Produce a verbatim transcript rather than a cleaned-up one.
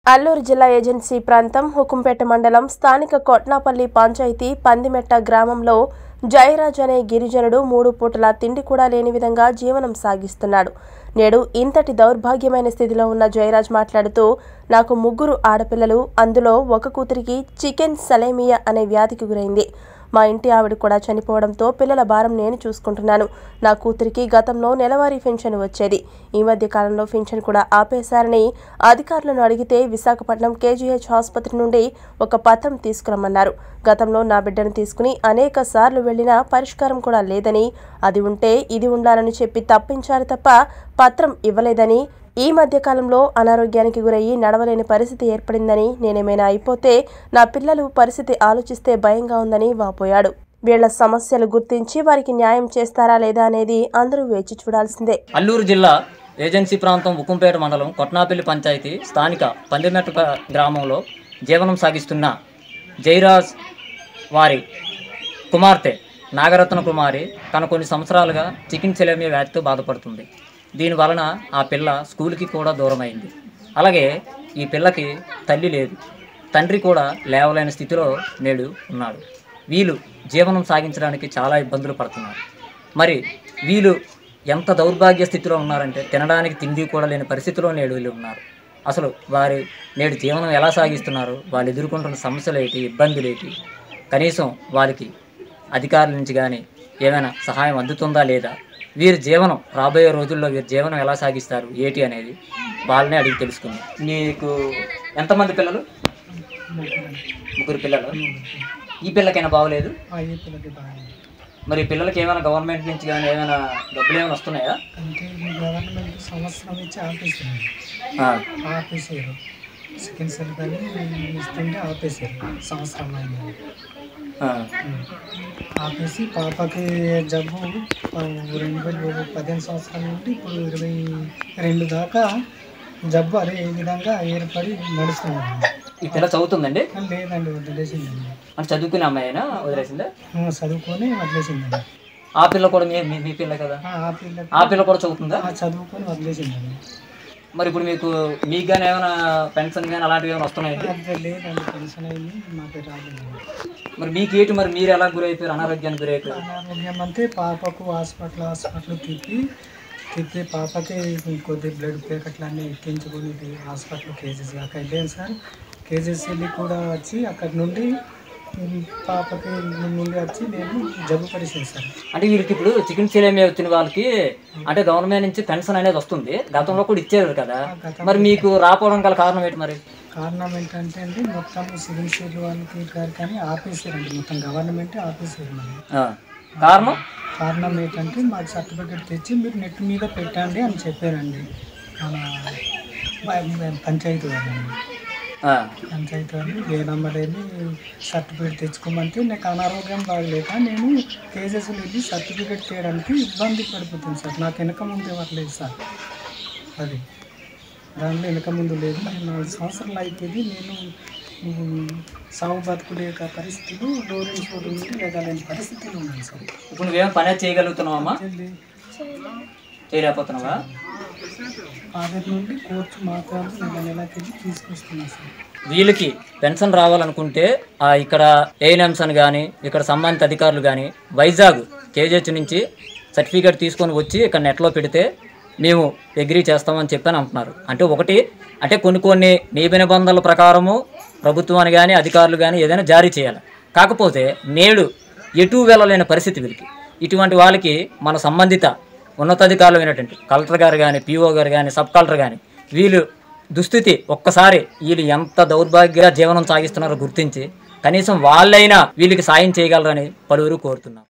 అల్లూరు జిల్లా ఏజెన్సీ ప్రాంతం హుకుంపేట మండలం స్థానిక కొట్నాపల్లి పంచాయతీ పందిమెట్ట గ్రామంలో జయరాజ్ అనే గిరిజనుడు మూడు పూటల తిండి కూడా లేని విధంగా జీవనం సాగిస్తున్నాడు. నేడు ఇంతటి దౌర్భాగ్యమైన స్థితిలో ఉన్న జయరాజ్ మాట్లాడుతూ, నాకు ముగ్గురు ఆడపిల్లలు, అందులో ఒక కూతురికి చికెన్ సలేమియా అనే వ్యాధికి గురైంది. మా ఇంటి ఆవిడ కూడా చనిపోవడంతో పిల్లల భారం నేను చూసుకుంటున్నాను. నా కూతురికి గతంలో నెలవారీ పెన్షన్ వచ్చేది. ఈ మధ్య కాలంలో పెన్షన్ కూడా ఆపేశారని అధికారులను అడిగితే విశాఖపట్నం కేజీహెచ్ ఆసుపత్రి నుండి ఒక పత్రం తీసుకురమ్మన్నారు. గతంలో నా బిడ్డను తీసుకుని అనేక సార్లు వెళ్లినా పరిష్కారం కూడా లేదని, అది ఉంటే ఇది ఉండాలని చెప్పి తప్పించారు తప్ప పత్రం ఇవ్వలేదని, ఈ మధ్య కాలంలో అనారోగ్యానికి గురయ్యి నడవలేని పరిస్థితి ఏర్పడిందని, నేనేమైనా అయిపోతే నా పిల్లలు పరిస్థితి ఆలోచిస్తే భయంగా ఉందని వాపోయాడు. వీళ్ల సమస్యలు గుర్తించి వారికి న్యాయం చేస్తారా లేదా అనేది అందరూ వేచి చూడాల్సిందే. అల్లూరు జిల్లా ఏజెన్సీ ప్రాంతం ఉక్కుంపేట మండలం కొట్నాపల్లి పంచాయతీ స్థానిక పందిమెట్ట గ్రామంలో జీవనం సాగిస్తున్న జయరాజ్ వారి కుమార్తె నాగరత్న కుమారి తన కొన్ని సంవత్సరాలుగా చికెన్ సెలేమియా వ్యాధితో బాధపడుతుంది. దీని వలన ఆ పిల్ల స్కూల్కి కూడా దూరమైంది. అలాగే ఈ పిల్లకి తల్లి లేదు, తండ్రి కూడా లేవలేని స్థితిలో నేడు ఉన్నాడు. వీళ్ళు జీవనం సాగించడానికి చాలా ఇబ్బందులు పడుతున్నారు. మరి వీళ్ళు ఎంత దౌర్భాగ్య స్థితిలో ఉన్నారంటే తినడానికి తిండి కూడా లేని పరిస్థితిలో నేడు వీళ్ళు ఉన్నారు. అసలు వారి నేడు జీవనం ఎలా సాగిస్తున్నారు, వాళ్ళు ఎదుర్కొంటున్న సమస్యలు ఏంటి, ఇబ్బందులు ఏంటి, కనీసం వారికి అధికారుల నుంచి కానీ ఏమైనా సహాయం అందుతుందా లేదా, వీరి జీవనం రాబోయే రోజుల్లో వీరి జీవనం ఎలా సాగిస్తారు ఏంటి అనేది వాళ్ళనే అడిగి తెలుసుకుంది. నీకు ఎంతమంది పిల్లలు? ముగ్గురు పిల్లలు. ఈ పిల్లకైనా బాగోలేదు? మరి పిల్లలకి ఏమైనా గవర్నమెంట్ నుంచి కానీ ఏమైనా డబ్బులు ఏమైనా వస్తున్నాయా? అంటే గవర్నమెంట్ సంవత్సరం ఇచ్చి ఆపేసారు ఆపేసారు సెకండ్ సెల్ కానీ ఇస్తుంటే ఆపేసారు. సంవత్సరం అయింది ఆపేసి పాపకి జబ్బు రెండు వేల పదిహేను సంవత్సరాల నుండి ఇప్పుడు ఇరవై రెండు దాకా జబ్బు అదే విధంగా ఏర్పడి నడుస్తుంది. ఈ పిల్ల చదువుతుందండి? లేదండి, వదిలేసిందండి. అంటే చదువుకునే అమ్మాయి అయినా వదిలేసిందా? చదువుకొని వదిలేసిందండి. ఆ పిల్ల కూడా మీ మీ పిల్ల కదా? ఆ పిల్ల ఆ పిల్ల కూడా చదువుతుందా? చదువుకొని వదిలేసిందండి. మరి ఇప్పుడు మీకు మీకు కానీ ఏమైనా పెన్షన్ కానీ అలాంటివి ఏమైనా వస్తున్నాయి? లేదండి, పెన్షన్ అయింది, మాకు రాలేదండి. మరి మీకు ఏంటి, మరి మీరు ఎలా గురైపోయారు, అనారోగ్యానికి గురైపోయారు? అనారోగ్యం అంటే పాపకు హాస్పిటల్ హాస్పిటల్ తిప్పి తిప్పి పాపకి కొద్ది బ్లడ్ ప్యాకెట్లు అన్నీ ఎక్కించుకొని హాస్పిటల్ కేజీసీ అక్కడ వెళ్ళాను సార్. కేజీసీ వెళ్ళి కూడా వచ్చి అక్కడి నుండి పాపకి నుండి వచ్చి నేను జబ్బు పడిసాను సార్. అంటే వీళ్ళకి ఇప్పుడు చికెన్ సెలేమియా వచ్చిన వాళ్ళకి అంటే గవర్నమెంట్ నుంచి పెన్షన్ అనేది వస్తుంది, గతంలో కూడా ఇచ్చేది కదా, మరి మీకు రాకపోవడం గల కారణం ఏంటి? మరి కారణం ఏంటంటే అండి మొత్తం సివిల్ సీట్ వాళ్ళకి గారు కానీ ఆపేసారండి, మొత్తం గవర్నమెంట్ ఆపేసారు. మరి కారణం కారణం ఏంటంటే మాకు సర్టిఫికేట్ తెచ్చి మీరు నెట్ మీద పెట్టండి అని చెప్పారండి మన పంచాయతీ వాళ్ళని. పంచాయతీ వాళ్ళు ఏ నెంబర్ వెళ్ళి సర్టిఫికేట్ తెచ్చుకోమంటే నాకు అనారోగ్యం బాగలేక నేను కేజెస్లో వెళ్ళి సర్టిఫికేట్ చేయడానికి ఇబ్బంది పడిపోతుంది సార్. నాకు వెనక ముందు ఇవ్వట్లేదు సార్. అది దాంట్లో వెనక ముందు లేదు. నేను నాలుగు సంవత్సరాలు అయిపోయింది. నేను సాగు బతుకులే పరిస్థితులు డోరెన్స్ రోడ్డు నుండి లేదాలేని పరిస్థితులు ఉన్నాయి సార్. ఇప్పుడు నువ్వేం పని చేయగలుగుతున్నావమ్మా? చేయలేకపోతున్నావా? ఆధార్ నుండి కోర్టు మాత్రం నెల నెలకి తీసుకొస్తున్నా సార్. వీళ్ళకి పెన్షన్ రావాలనుకుంటే ఇక్కడ ఏఎన్ఎంస్ అని కానీ ఇక్కడ సంబంధిత అధికారులు కానీ వైజాగ్ కేజీహెచ్ నుంచి సర్టిఫికేట్ తీసుకొని వచ్చి ఇక్కడ నెట్లో పెడితే మేము అగ్రీ చేస్తామని చెప్పని అంటున్నారు. అంటే ఒకటి అంటే కొన్ని కొన్ని నియమ నిబంధనల ప్రకారము ప్రభుత్వాన్ని కానీ అధికారులు కానీ ఏదైనా జారీ చేయాలి. కాకపోతే నేడు ఎటు వెళ్ళలేని పరిస్థితి వీళ్ళకి. ఇటువంటి వాళ్ళకి మన సంబంధిత ఉన్నతాధికారులు అయినటువంటి కలెక్టర్ గారు కానీ పీఓ గారు కానీ సబ్ కలెక్టర్ కానీ వీళ్ళు దుస్థితి ఒక్కసారి వీళ్ళు ఎంత దౌర్భాగ్య జీవనం సాగిస్తున్నారో గుర్తించి కనీసం వాళ్ళైనా వీళ్ళకి సాయం చేయగలరని పలువురు కోరుతున్నారు.